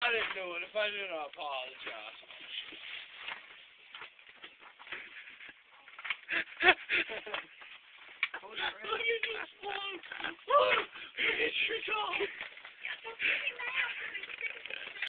I didn't do it. If I did, I apologize. Look at this one. Look at your dog.